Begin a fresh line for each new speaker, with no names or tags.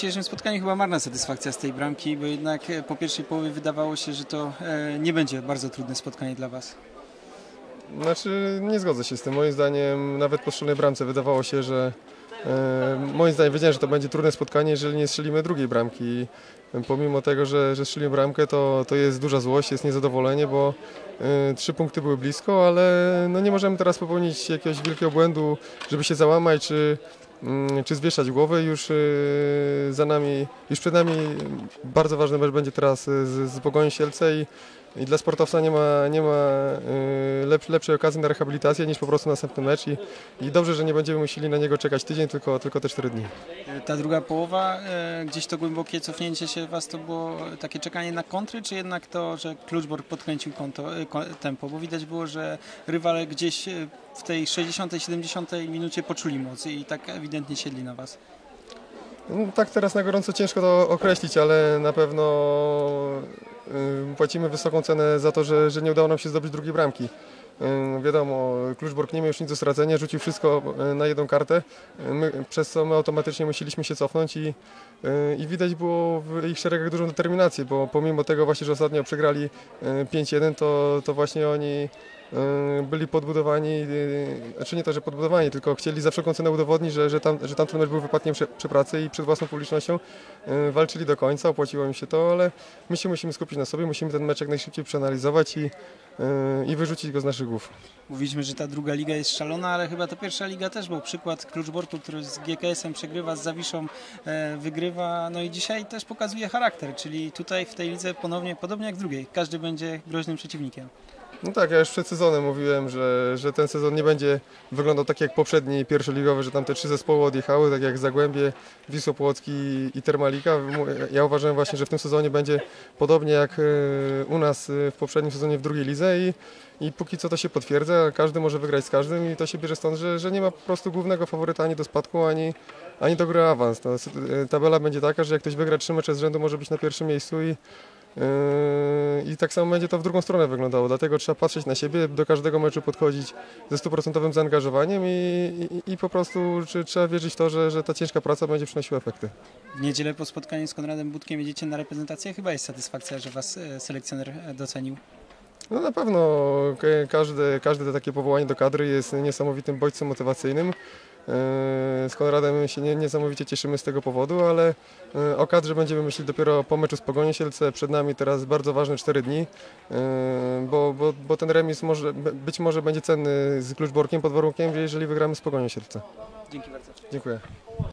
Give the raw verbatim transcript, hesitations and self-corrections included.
dzisiejszym spotkaniu chyba marna satysfakcja z tej bramki, bo jednak po pierwszej połowie wydawało się, że to nie będzie bardzo trudne spotkanie dla Was.
Znaczy, nie zgodzę się z tym. Moim zdaniem, nawet po strzelnej bramce wydawało się, że e, moim zdaniem wiedziałem, że to będzie trudne spotkanie, jeżeli nie strzelimy drugiej bramki. Pomimo tego, że, że strzelimy bramkę, to, to jest duża złość, jest niezadowolenie, bo e, trzy punkty były blisko, ale no nie możemy teraz popełnić jakiegoś wielkiego błędu, żeby się załamać, czy, mm, czy zwieszać głowę. Już e, za nami, już przed nami bardzo ważny mecz będzie teraz z, z Pogonią Sielce i I dla sportowca nie ma, nie ma lepsz, lepszej okazji na rehabilitację niż po prostu następny mecz i, i dobrze, że nie będziemy musieli na niego czekać tydzień, tylko, tylko te cztery dni.
Ta druga połowa, gdzieś to głębokie cofnięcie się Was, to było takie czekanie na kontry, czy jednak to, że Kluczbork podkręcił konto, tempo? Bo widać było, że rywale gdzieś w tej sześćdziesiątej siedemdziesiątej minucie poczuli moc i tak ewidentnie siedli na Was.
No, tak teraz na gorąco ciężko to określić, ale na pewno y, płacimy wysoką cenę za to, że, że nie udało nam się zdobyć drugiej bramki. Y, wiadomo, Kluczbork nie miał już nic do stracenia, rzucił wszystko na jedną kartę, my, przez co my automatycznie musieliśmy się cofnąć i, y, i widać było w ich szeregach dużą determinację, bo pomimo tego właśnie, że ostatnio przegrali pięć jeden, to, to właśnie oni byli podbudowani, znaczy nie to, że podbudowani, tylko chcieli za wszelką cenę udowodnić, że, że, tam, że tamten mecz był wypadkiem przy, przy pracy i przed własną publicznością walczyli do końca, opłaciło im się to, ale my się musimy skupić na sobie, musimy ten mecz jak najszybciej przeanalizować i, i wyrzucić go z naszych głów.
Mówiliśmy, że ta druga liga jest szalona, ale chyba ta pierwsza liga też był przykład Kluczborku, który z G K S-em przegrywa, z Zawiszą wygrywa, no i dzisiaj też pokazuje charakter, czyli tutaj w tej lidze ponownie, podobnie jak w drugiej, każdy będzie groźnym przeciwnikiem.
No tak, ja już przed sezonem mówiłem, że, że ten sezon nie będzie wyglądał tak jak poprzedni pierwszoligowy, że tam te trzy zespoły odjechały, tak jak Zagłębie, Wisła Płocki i Termalika. Ja uważałem właśnie, że w tym sezonie będzie podobnie jak u nas w poprzednim sezonie w drugiej lidze i, i póki co to się potwierdza, każdy może wygrać z każdym i to się bierze stąd, że, że nie ma po prostu głównego faworyta ani do spadku, ani, ani do gry awans. To, tabela będzie taka, że jak ktoś wygra trzy mecze z rzędu, może być na pierwszym miejscu i I tak samo będzie to w drugą stronę wyglądało, dlatego trzeba patrzeć na siebie, do każdego meczu podchodzić ze stuprocentowym zaangażowaniem i, i, i po prostu czy, trzeba wierzyć w to, że, że ta ciężka praca będzie przynosiła efekty.
W niedzielę po spotkaniu z Konradem Budkiem jedziecie na reprezentację, chyba jest satysfakcja, że Was selekcjoner docenił.
No na pewno każde, każde takie powołanie do kadry jest niesamowitym bodźcem motywacyjnym. Z Konradem się niesamowicie cieszymy z tego powodu, ale o kadrze będziemy myśleć dopiero po meczu z Pogonią Sielce. Przed nami teraz bardzo ważne cztery dni, bo, bo, bo ten remis może, być może będzie cenny z Kluczborkiem pod warunkiem, jeżeli wygramy z Pogonią Sielce.
Dzięki bardzo.
Dziękuję.